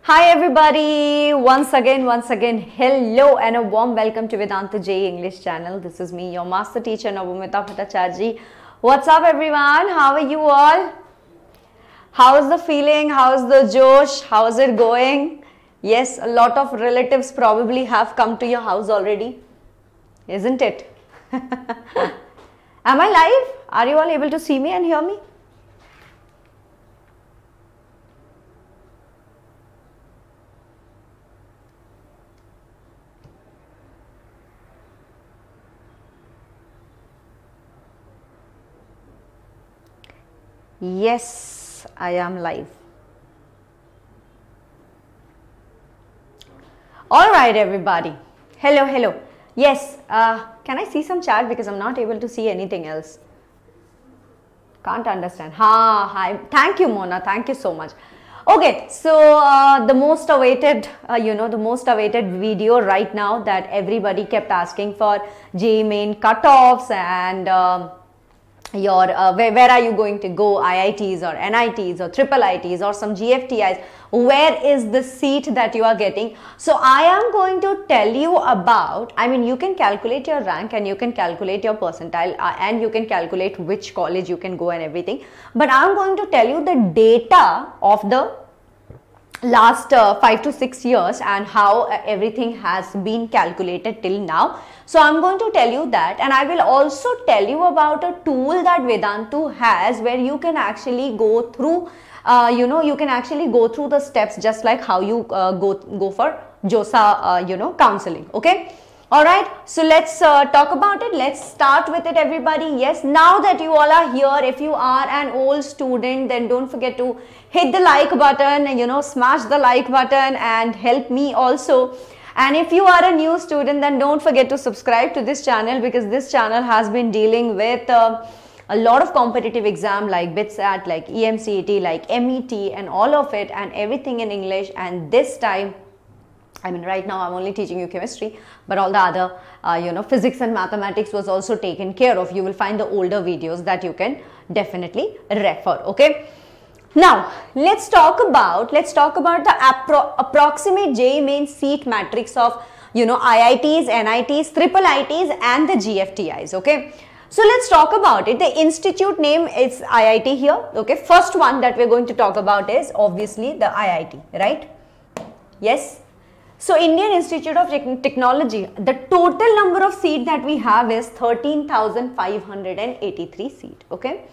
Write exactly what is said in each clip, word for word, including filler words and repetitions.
Hi everybody, once again, once again, hello and a warm welcome to Vedanta J E English channel. This is me, your master teacher Navamita Bhattacharjee. What's up everyone? How are you all? How's the feeling? How's the Josh? How's it going? Yes, a lot of relatives probably have come to your house already, isn't it? Am I live? Are you all able to see me and hear me? Yes, I am live. All right, everybody. Hello, hello. Yes, uh, can I see some chat because I'm not able to see anything else? Can't understand. Ha, hi. Thank you, Mona. Thank you so much. Okay, so uh, the most awaited, uh, you know, the most awaited video right now that everybody kept asking for, J E E main cutoffs and um, your uh, where, where are you going to go, I I Ts or N I Ts or triple I Ts or some G F T Is, where is the seat that you are getting. So I am going to tell you about, I mean you can calculate your rank and you can calculate your percentile uh, and you can calculate which college you can go and everything, but I am going to tell you the data of the last uh, five to six years and how uh, everything has been calculated till now. So I'm going to tell you that, and I will also tell you about a tool that Vedantu has where you can actually go through, uh, you know, you can actually go through the steps just like how you uh, go, go for JOSA, uh, you know, counseling. Okay. All right, so let's uh, talk about it. Let's start with it, everybody. Yes, now that you all are here, if you are an old student, then don't forget to hit the like button, you know, smash the like button and help me also. And if you are a new student, then don't forget to subscribe to this channel because this channel has been dealing with uh, a lot of competitive exam like BITSAT, like E M C E T, like M E T and all of it and everything in English. And this time, I mean, right now I'm only teaching you chemistry, but all the other, uh, you know, physics and mathematics was also taken care of. You will find the older videos that you can definitely refer. Okay. Now, let's talk about, let's talk about the appro approximate J E E main seat matrix of, you know, I I Ts, N I Ts, triple I Ts and the G F T Is. Okay. So let's talk about it. The institute name is I I T here. Okay. First one that we're going to talk about is obviously the I I T, right? Yes. So Indian Institute of Technology, the total number of seats that we have is thirteen thousand five hundred eighty-three seats. Okay.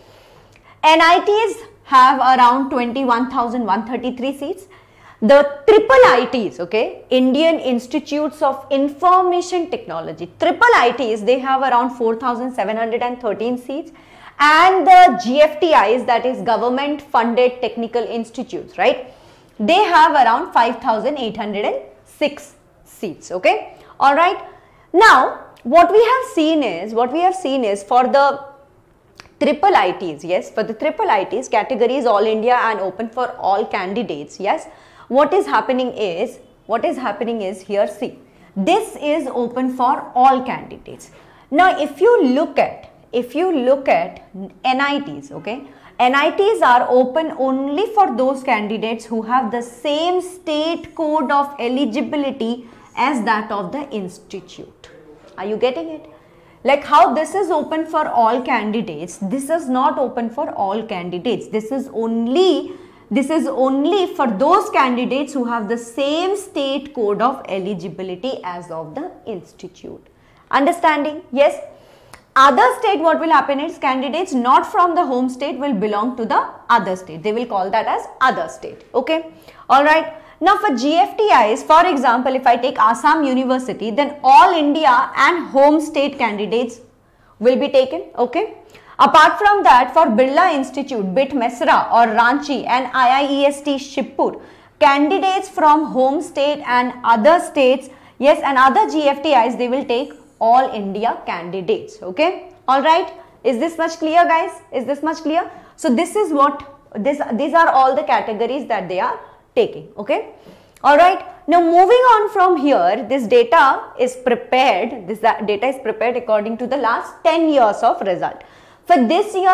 N I Ts have around twenty-one thousand one hundred thirty-three seats. The triple I Ts, okay, Indian Institutes of Information Technology, triple I Ts, they have around four thousand seven hundred thirteen seats. And the G F T Is, that is government funded technical institutes, right, they have around five thousand eight hundred six seats. Okay. All right. Now, what we have seen is, what we have seen is for the triple I Ts, yes, for the triple I Ts, category is all India and open for all candidates. Yes. What is happening is, what is happening is here, see, this is open for all candidates. Now, if you look at, if you look at N I Ts, okay, N I Ts are open only for those candidates who have the same state code of eligibility as that of the institute. Are you getting it? Like how this is open for all candidates, this is not open for all candidates. This is only, this is only for those candidates who have the same state code of eligibility as of the institute. Understanding? Yes. Other state, what will happen is candidates not from the home state will belong to the other state. They will call that as other state. Okay. All right. Now for G F T Is, for example, if I take Assam University, then all India and home state candidates will be taken. Okay. Apart from that, for Birla Institute, B I T Mesra or Ranchi and I I E S T Shibpur, candidates from home state and other states, yes, and other G F T Is, they will take all India candidates. Okay. All right. Is this much clear, guys? Is this much clear? So this is what this, these are all the categories that they are taking. Okay. All right. Now moving on from here, this data is prepared. This data is prepared according to the last ten years of result. For this year,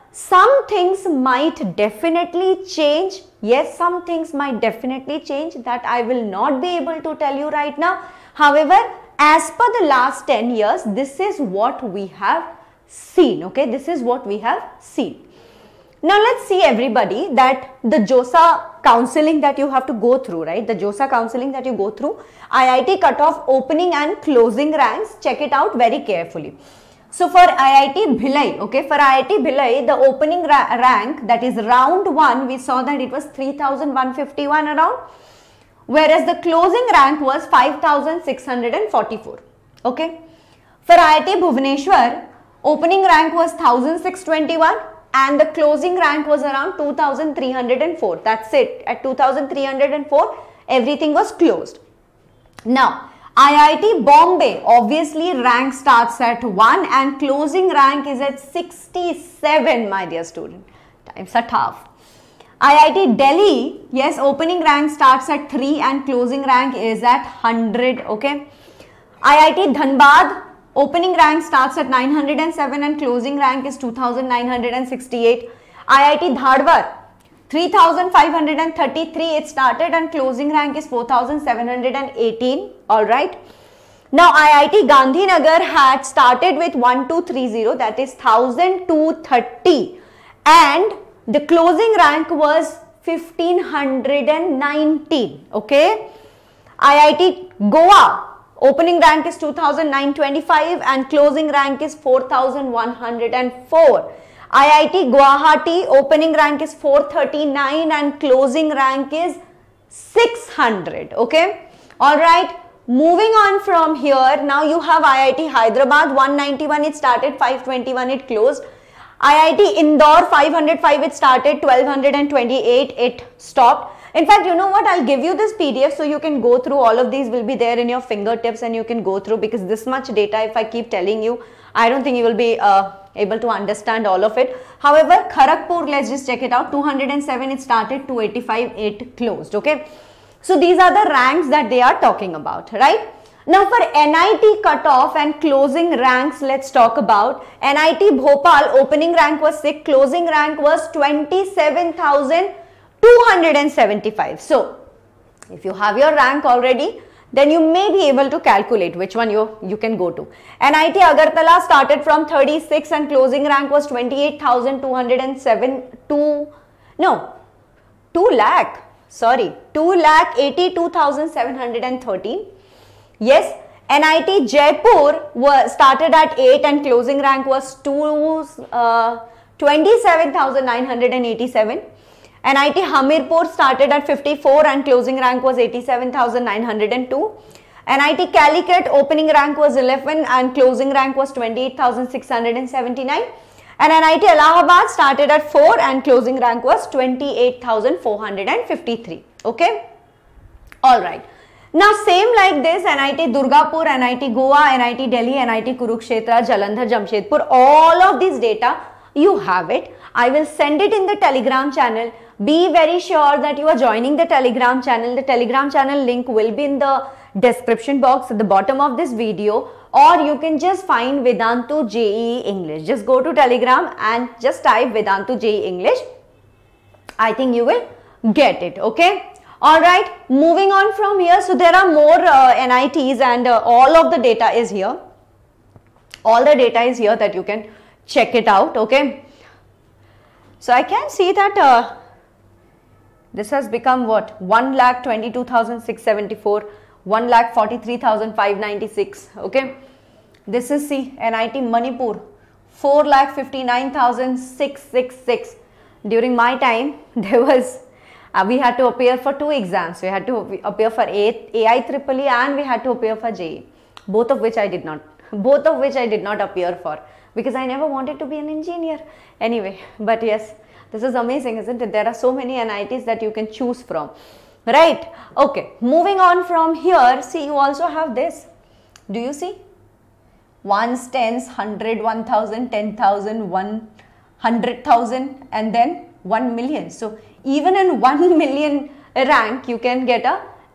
some things might definitely change. Yes, some things might definitely change that I will not be able to tell you right now. However, as per the last ten years, this is what we have seen. Okay, this is what we have seen. Now let's see everybody that the JOSA counseling that you have to go through, right? The JOSA counseling that you go through, I I T cutoff opening and closing ranks, check it out very carefully. So for I I T Bhilai, okay, for I I T Bhilai, the opening ra rank, that is round one, we saw that it was three thousand one hundred fifty-one around, whereas the closing rank was five thousand six hundred forty-four, okay. For I I T Bhubaneswar, opening rank was one thousand six hundred twenty-one and the closing rank was around two thousand three hundred four. That's it. At two thousand three hundred four, everything was closed. Now, I I T Bombay, obviously rank starts at one and closing rank is at sixty-seven, my dear student. Times are tough. I I T Delhi, yes, opening rank starts at three and closing rank is at one hundred, okay. I I T Dhanbad, opening rank starts at nine hundred seven and closing rank is two thousand nine hundred sixty-eight. I I T Dhadwar, three thousand five hundred thirty-three it started and closing rank is four thousand seven hundred eighteen. Alright. Now I I T Gandhinagar had started with one two three zero, that is one thousand two hundred thirty, and the closing rank was fifteen nineteen. Okay. I I T Goa, opening rank is two thousand nine hundred twenty-five and closing rank is four thousand one hundred four. I I T Guwahati, opening rank is four thirty-nine and closing rank is six hundred. Okay. Alright. Moving on from here, now you have I I T Hyderabad, one ninety-one it started, five twenty-one it closed. I I T Indore, five oh five it started, twelve twenty-eight it stopped. In fact, you know what, I'll give you this P D F so you can go through. All of these will be there in your fingertips and you can go through, because this much data, if I keep telling you, I don't think you will be uh, able to understand all of it. However, Kharagpur, let's just check it out, two oh seven it started, two eighty-five it closed, okay. So these are the ranks that they are talking about, right? Now for N I T cutoff and closing ranks, let's talk about N I T Bhopal, opening rank was six, closing rank was twenty-seven thousand two hundred seventy-five. So if you have your rank already, then you may be able to calculate which one you, you can go to. N I T Agartala started from thirty-six and closing rank was twenty-eight thousand two hundred seven, two, no, two lakh, sorry, two lakh eighty-two thousand seven hundred thirteen. Yes, N I T Jaipur was started at eight and closing rank was two, uh, twenty-seven thousand nine hundred eighty-seven. N I T Hamirpur started at fifty-four and closing rank was eighty-seven thousand nine hundred two. N I T Calicut, opening rank was eleven and closing rank was twenty-eight thousand six hundred seventy-nine. And N I T Allahabad started at four and closing rank was twenty-eight thousand four hundred fifty-three. Okay. Alright. Now same like this, N I T Durgapur, N I T Goa, N I T Delhi, N I T Kurukshetra, Jalandhar, Jamshedpur, all of these data, you have it. I will send it in the Telegram channel. Be very sure that you are joining the Telegram channel. The Telegram channel link will be in the description box at the bottom of this video, or you can just find Vedantu J E E English. Just go to Telegram and just type Vedantu J E E English. I think you will get it. Okay. Alright, moving on from here. So there are more uh, N I Ts and uh, all of the data is here. All the data is here that you can check it out. Okay. So I can see that uh, this has become what, one lakh twenty-two thousand six hundred seventy-four, one lakh forty-three thousand five hundred ninety-six. Okay. This is see N I T Manipur, four lakh fifty-nine thousand six hundred sixty-six. During my time, there was Uh, we had to appear for two exams. We had to appear for A I triple E and we had to appear for J E E, both of which I did not, both of which I did not appear for, because I never wanted to be an engineer. Anyway, but yes, this is amazing, isn't it? There are so many N I Ts that you can choose from, right? Okay, moving on from here, see, you also have this. Do you see? Ones, tens, hundred, one thousand, ten thousand, one hundred thousand, and then one million. So even in one million rank, you can get a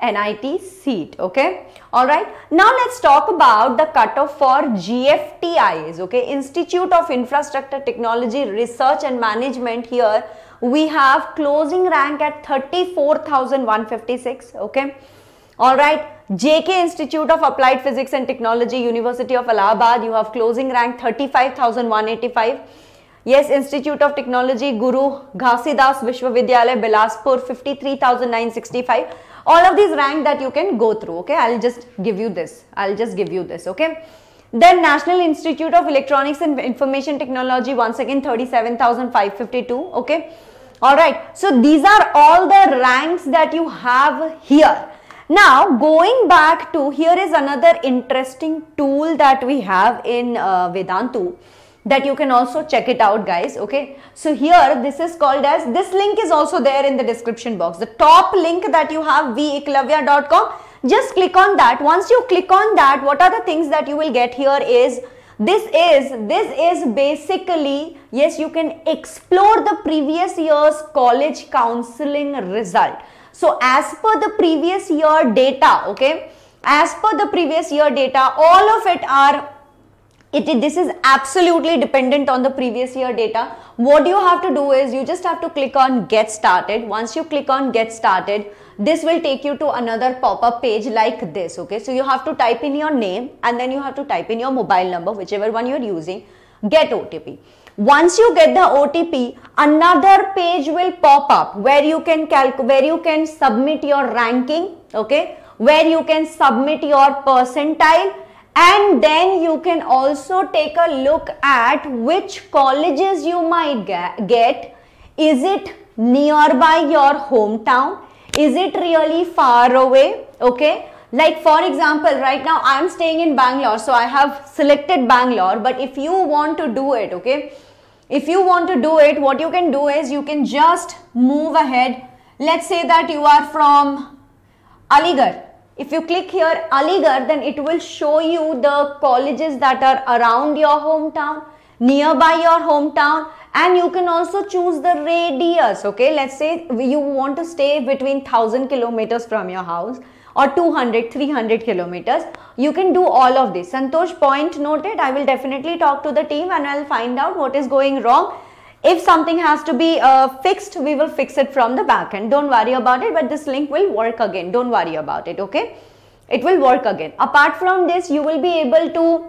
N I T seat. Okay, all right. Now let's talk about the cutoff for G F T I As. Okay, Institute of Infrastructure Technology Research and Management. Here we have closing rank at thirty-four thousand one hundred fifty-six. Okay, all right. J K Institute of Applied Physics and Technology, University of Allahabad, you have closing rank thirty-five thousand one hundred eighty-five. Yes, Institute of Technology, Guru Ghasidas Vishwavidyalaya, Bilaspur, fifty-three thousand nine hundred sixty-five. All of these rank that you can go through. Okay, I'll just give you this. I'll just give you this. Okay. Then National Institute of Electronics and Information Technology, once again thirty-seven thousand five hundred fifty-two. Okay. All right. So these are all the ranks that you have here. Now going back to, here is another interesting tool that we have in uh, Vedantu, that you can also check it out, guys. Okay, so here this is called as, this link is also there in the description box, the top link that you have, v eklavya dot com. Just click on that. Once you click on that, what are the things that you will get here is, this is this is basically, yes, you can explore the previous year's college counseling result. So as per the previous year data, okay, as per the previous year data, all of it are, it, this is absolutely dependent on the previous year data. What you have to do is, you just have to click on get started. Once you click on get started, this will take you to another pop-up page like this. Okay, so you have to type in your name and then you have to type in your mobile number, whichever one you're using, get O T P. Once you get the O T P, another page will pop up where you can calc where you can submit your ranking, okay, where you can submit your percentile, and then you can also take a look at which colleges you might get. Is it nearby your hometown? Is it really far away? Okay, like for example, right now I am staying in Bangalore, so I have selected Bangalore. But if you want to do it, okay, if you want to do it, what you can do is, you can just move ahead. Let's say that you are from Aligarh. If you click here Aligarh, then it will show you the colleges that are around your hometown, nearby your hometown, and you can also choose the radius. Okay, let's say you want to stay between one thousand kilometers from your house, or two hundred, three hundred kilometers. You can do all of this. Santosh, point noted. I will definitely talk to the team and I'll find out what is going wrong. If something has to be uh, fixed, we will fix it from the back end. Don't worry about it, but this link will work again. Don't worry about it, okay? It will work again. Apart from this, you will be able to,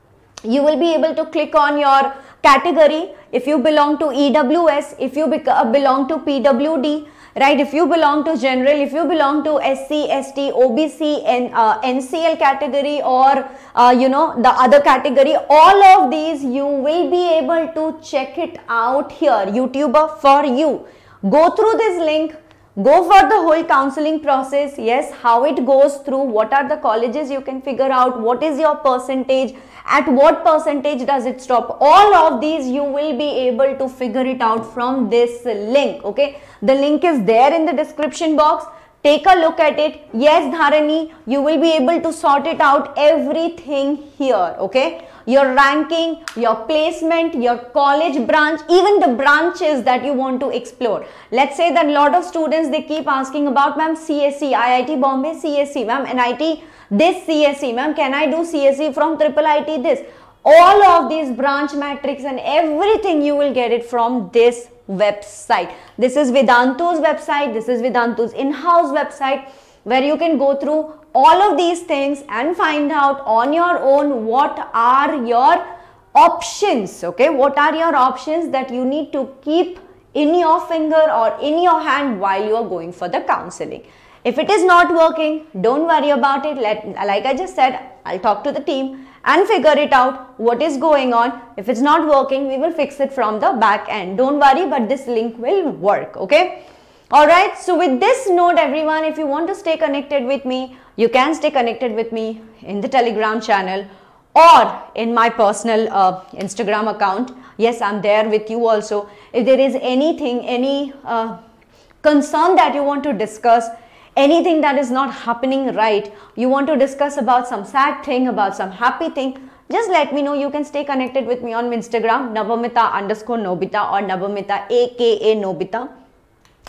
you will be able to click on your category. If you belong to E W S, if you uh, belong to P W D, right? If you belong to general, if you belong to S C, S T, O B C, and uh, N C L category, or uh, you know, the other category, all of these you will be able to check it out here. YouTuber for you. Go through this link. Go for the whole counseling process. Yes, how it goes through, what are the colleges you can figure out, what is your percentage, at what percentage does it stop. All of these you will be able to figure it out from this link. Okay, the link is there in the description box. Take a look at it. Yes, Dharani, you will be able to sort it out, everything here. Okay, your ranking, your placement, your college branch, even the branches that you want to explore. Let's say that a lot of students, they keep asking about, ma'am, C S E, I I T Bombay C S E, ma'am, N I T this C S E, ma'am, can I do C S E from triple I T this? All of these branch matrix and everything, you will get it from this website. This is Vedantu's website. This is Vedantu's in-house website, where you can go through all of these things and find out on your own what are your options. Okay, what are your options that you need to keep in your finger or in your hand while you are going for the counseling. If it is not working, don't worry about it. Let, like I just said, I'll talk to the team and figure it out what is going on. If it's not working, we will fix it from the back end. Don't worry, but this link will work. Okay. All right. So with this note, everyone, if you want to stay connected with me, you can stay connected with me in the Telegram channel or in my personal uh, Instagram account. Yes, I'm there with you also. If there is anything, any uh, concern that you want to discuss, anything that is not happening right, you want to discuss about some sad thing, about some happy thing, just let me know. You can stay connected with me on Instagram, Navamita underscore Nobita or Navamita aka Nobita.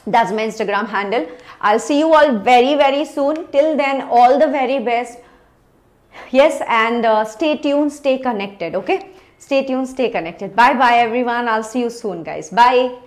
That's my Instagram handle. I'll see you all very very soon. Till then, all the very best. Yes, and uh, stay tuned, stay connected. Okay, stay tuned, stay connected. Bye bye everyone. I'll see you soon, guys. Bye.